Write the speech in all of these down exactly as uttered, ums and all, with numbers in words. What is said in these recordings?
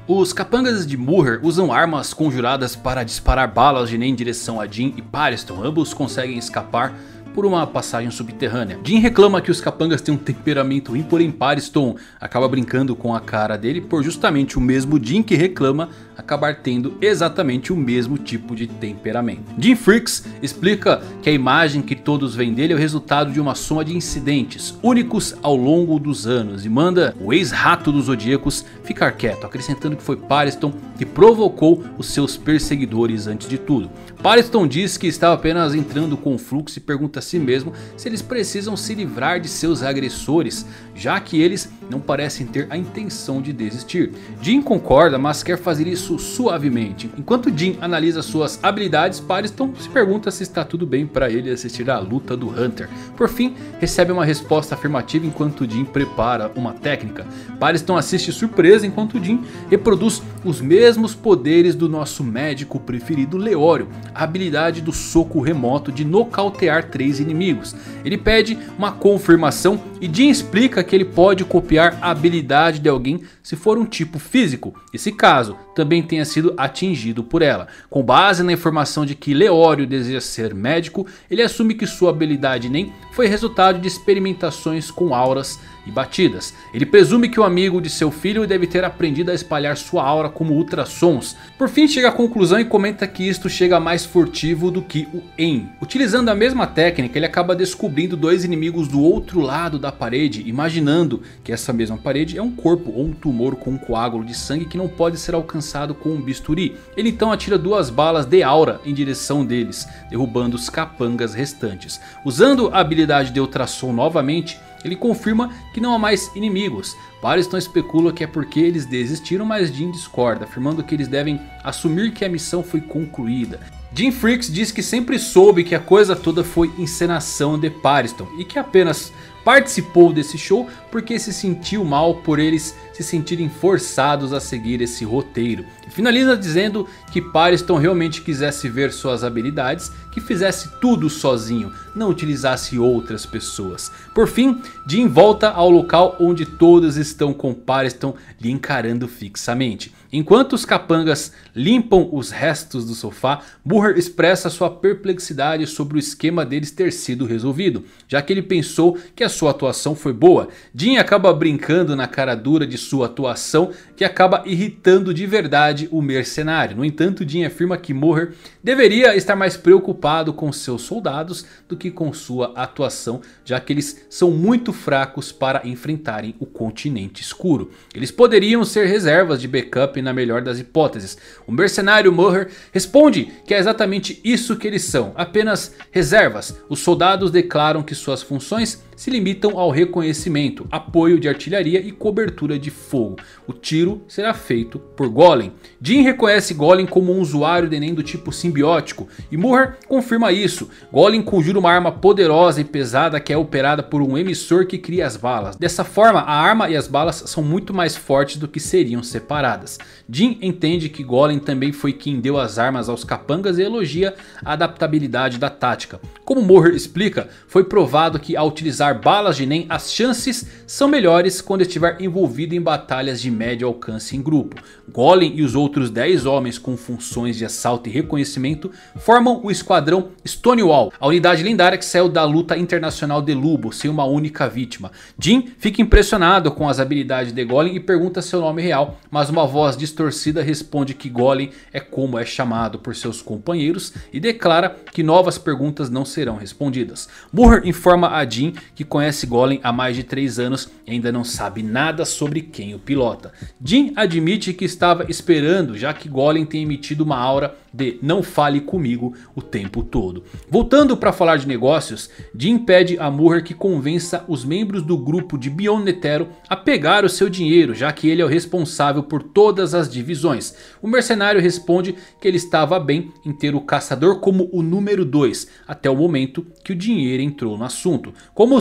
Os capangas de Muir usam armas conjuradas para disparar balas de Nen em direção a Jin e Pariston. Ambos conseguem escapar por uma passagem subterrânea. Jin reclama que os capangas têm um temperamento ruim, porém Pariston acaba brincando com a cara dele por justamente o mesmo Jin que reclama acabar tendo exatamente o mesmo tipo de temperamento. Jin Freaks explica que a imagem que todos veem dele é o resultado de uma soma de incidentes únicos ao longo dos anos e manda o ex-rato dos zodíacos ficar quieto, acrescentando que foi Pariston que provocou os seus perseguidores antes de tudo. Pariston diz que estava apenas entrando com o fluxo e pergunta a si mesmo se eles precisam se livrar de seus agressores, já que eles não parecem ter a intenção de desistir. Jin concorda, mas quer fazer isso suavemente. Enquanto Jin analisa suas habilidades, Pariston se pergunta se está tudo bem para ele assistir à luta do Hunter. Por fim, recebe uma resposta afirmativa enquanto Jin prepara uma técnica. Pariston assiste surpresa enquanto Jin reproduz os mesmos poderes do nosso médico preferido Leório, a habilidade do soco remoto de nocautear três inimigos. Ele pede uma confirmação e Jin explica que ele pode copiar a habilidade de alguém se for um tipo físico, e se caso também tenha sido atingido por ela. Com base na informação de que Leório deseja ser médico, ele assume que sua habilidade Nen foi resultado de experimentações com auras e batidas. Ele presume que o amigo de seu filho deve ter aprendido a espalhar sua aura como ultrassons. Por fim chega à conclusão e comenta que isto chega mais furtivo do que o En. Utilizando a mesma técnica, ele acaba descobrindo dois inimigos do outro lado da parede, imaginando que essa mesma parede é um corpo ou um tumor com um coágulo de sangue que não pode ser alcançado com um bisturi. Ele então atira duas balas de aura em direção deles, derrubando os capangas restantes. Usando a habilidade de ultrassom novamente, ele confirma que não há mais inimigos. Pariston especula que é porque eles desistiram, mas Jin discorda, afirmando que eles devem assumir que a missão foi concluída. Jin Freaks diz que sempre soube que a coisa toda foi encenação de Pariston e que apenas participou desse show porque se sentiu mal por eles se sentirem forçados a seguir esse roteiro. E finaliza dizendo que Pariston realmente quisesse ver suas habilidades, que fizesse tudo sozinho, não utilizasse outras pessoas. Por fim, Jin volta ao local onde todos estão com Pariston lhe encarando fixamente. Enquanto os capangas limpam os restos do sofá, Muir expressa sua perplexidade sobre o esquema deles ter sido resolvido, já que ele pensou que a sua atuação foi boa. Jin acaba brincando na cara dura de sua atuação, que acaba irritando de verdade o mercenário. No entanto, Jin afirma que Muir deveria estar mais preocupado com seus soldados do que com sua atuação, já que eles são muito fracos para enfrentarem o continente escuro. Eles poderiam ser reservas de backup na melhor das hipóteses. O mercenário Muir responde que é exatamente isso que eles são, apenas reservas. Os soldados declaram que suas funções se limitam ao reconhecimento, apoio de artilharia e cobertura de fogo. O tiro será feito por Golem. Jin reconhece Golem como um usuário de Nen do tipo simbiótico e Muir confirma isso. Golem conjura uma arma poderosa e pesada que é operada por um emissor que cria as balas. Dessa forma, a arma e as balas são muito mais fortes do que seriam separadas. Jin entende que Golem também foi quem deu as armas aos capangas e elogia a adaptabilidade da tática. Como Muir explica, foi provado que ao utilizar balas de Nen, as chances são melhores quando estiver envolvido em batalhas de médio alcance em grupo. Golem e os outros dez homens com funções de assalto e reconhecimento formam o esquadrão Stonewall, a unidade lendária que saiu da luta internacional de Lubo sem uma única vítima. Jin fica impressionado com as habilidades de Golem e pergunta seu nome real, mas uma voz distorcida responde que Golem é como é chamado por seus companheiros e declara que novas perguntas não serão respondidas. Muir informa a Jin que conhece Golem há mais de três anos e ainda não sabe nada sobre quem o pilota. Jin admite que estava esperando, já que Golem tem emitido uma aura de não fale comigo o tempo todo. Voltando para falar de negócios, Jin pede a Muir que convença os membros do grupo de Beyond Netero a pegar o seu dinheiro, já que ele é o responsável por todas as divisões. O mercenário responde que ele estava bem em ter o caçador como o número dois, até o momento que o dinheiro entrou no assunto. Como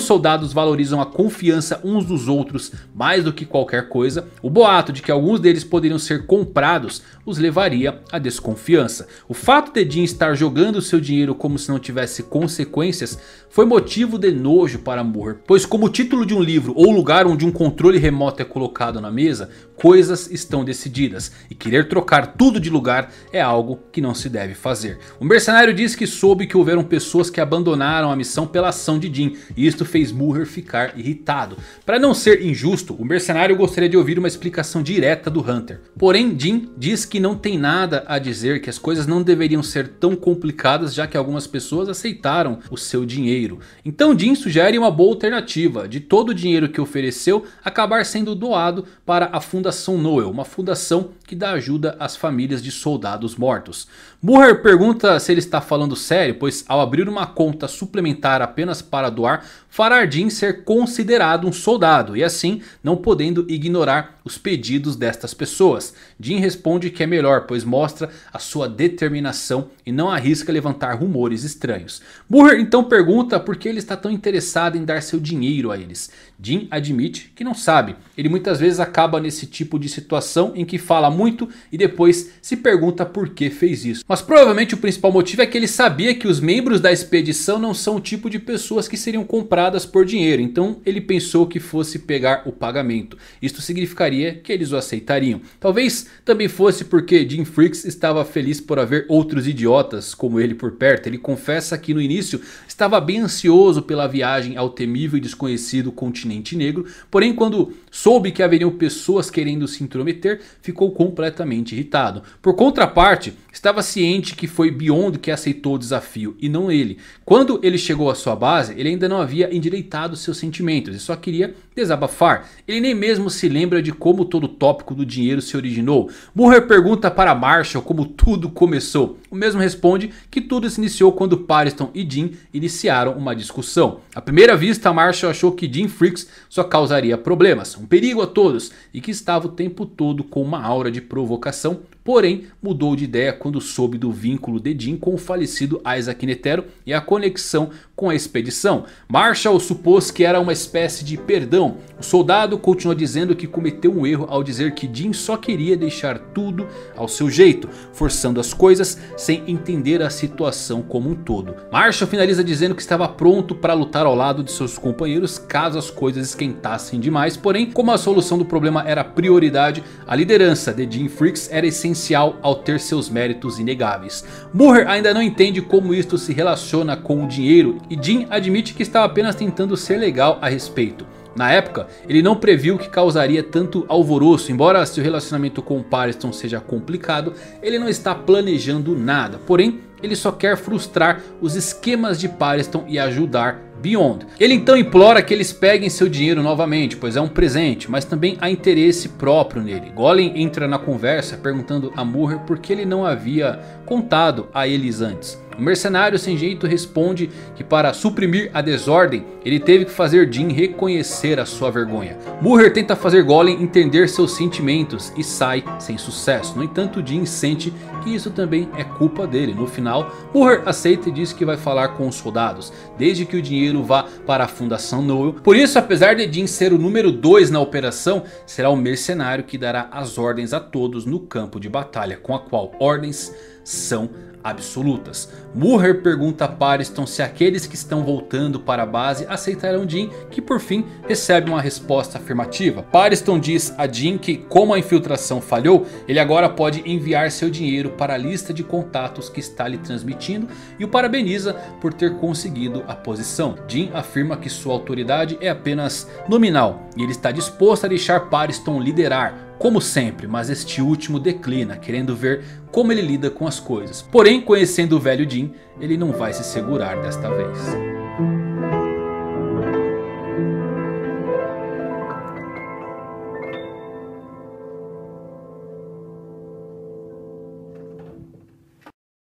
os soldados valorizam a confiança uns dos outros mais do que qualquer coisa, o boato de que alguns deles poderiam ser comprados os levaria à desconfiança. O fato de Jin estar jogando seu dinheiro como se não tivesse consequências foi motivo de nojo para Muher, pois como o título de um livro ou lugar onde um controle remoto é colocado na mesa, coisas estão decididas e querer trocar tudo de lugar é algo que não se deve fazer. O mercenário diz que soube que houveram pessoas que abandonaram a missão pela ação de Jin e isto fez Muher ficar irritado. Para não ser injusto, o mercenário gostaria de ouvir uma explicação direta do Hunter. Porém, Jin diz que não tem nada a dizer, que as coisas não deveriam ser tão complicadas já que algumas pessoas aceitaram o seu dinheiro. Então Jin sugere uma boa alternativa, de todo o dinheiro que ofereceu acabar sendo doado para a Fundação Noel, uma fundação que dá ajuda às famílias de soldados mortos. Muher pergunta se ele está falando sério, pois ao abrir uma conta suplementar apenas para doar, fará Jin ser considerado um soldado e assim não podendo ignorar os pedidos destas pessoas. Jin responde que é melhor, pois mostra a sua determinação e não arrisca levantar rumores estranhos. Muher então pergunta por que ele está tão interessado em dar seu dinheiro a eles. Jin admite que não sabe, ele muitas vezes acaba nesse tipo de situação em que fala muito e depois se pergunta por que fez isso. Mas provavelmente o principal motivo é que ele sabia que os membros da expedição não são o tipo de pessoas que seriam compradas por dinheiro. Então ele pensou que fosse pegar o pagamento. Isto significaria que eles o aceitariam. Talvez também fosse porque Jim Freaks estava feliz por haver outros idiotas como ele por perto. Ele confessa que no início estava bem ansioso pela viagem ao temível e desconhecido continente negro. Porém quando soube que haveriam pessoas querendo se intrometer, ficou completamente irritado. Por contraparte, estava ciente que foi Beyond que aceitou o desafio e não ele. Quando ele chegou à sua base, ele ainda não havia endireitado seus sentimentos e só queria desabafar. Ele nem mesmo se lembra de como todo o tópico do dinheiro se originou. Muher pergunta para Marshall como tudo começou. O mesmo responde que tudo se iniciou quando Pariston e Jin iniciaram uma discussão. À primeira vista, Marshall achou que Jim Freaks só causaria problemas, um perigo a todos e que estava o tempo todo com uma aura de provocação. Porém, mudou de ideia quando soube do vínculo de Jin com o falecido Isaac Netero e a conexão com a expedição. Marshall supôs que era uma espécie de perdão. O soldado continuou dizendo que cometeu um erro ao dizer que Jin só queria deixar tudo ao seu jeito, forçando as coisas sem entender a situação como um todo. Marshall finaliza dizendo que estava pronto para lutar ao lado de seus companheiros caso as coisas esquentassem demais. Porém, como a solução do problema era prioridade, a liderança de Jim Freaks era essencial ao ter seus méritos inegáveis. Muher ainda não entende como isto se relaciona com o dinheiro e Jin admite que estava apenas tentando ser legal a respeito. Na época, ele não previu que causaria tanto alvoroço. Embora seu relacionamento com Pariston seja complicado, ele não está planejando nada. Porém, ele só quer frustrar os esquemas de Pariston e ajudar Beyond. Ele então implora que eles peguem seu dinheiro novamente, pois é um presente, mas também há interesse próprio nele. Golem entra na conversa perguntando a Muher por que ele não havia contado a eles antes. O mercenário sem jeito responde que para suprimir a desordem, ele teve que fazer Jin reconhecer a sua vergonha. Muher tenta fazer Golem entender seus sentimentos e sai sem sucesso. No entanto, Jin sente que isso também é culpa dele. No final, Muher aceita e diz que vai falar com os soldados, desde que o dinheiro vá para a Fundação Noel. Por isso, apesar de Jin ser o número dois na operação, será o mercenário que dará as ordens a todos no campo de batalha, com a qual ordens são absolutas. Muher pergunta a Pariston se aqueles que estão voltando para a base aceitarão Jin, que por fim recebe uma resposta afirmativa. Pariston diz a Jin que como a infiltração falhou, ele agora pode enviar seu dinheiro para a lista de contatos que está lhe transmitindo e o parabeniza por ter conseguido a posição. Jin afirma que sua autoridade é apenas nominal e ele está disposto a deixar Pariston liderar, como sempre, mas este último declina, querendo ver como ele lida com as coisas. Porém, conhecendo o velho Jin, ele não vai se segurar desta vez.